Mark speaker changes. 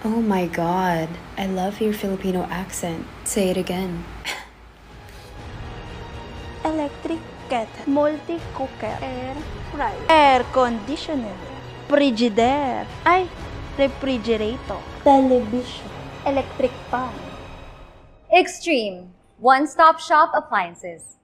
Speaker 1: Oh my god, I love your Filipino accent. Say it again.
Speaker 2: Electric kettle, multi-cooker, air fryer, air conditioner, frigidaire, refrigerator, television, electric fan.
Speaker 3: Extreme, one-stop shop appliances.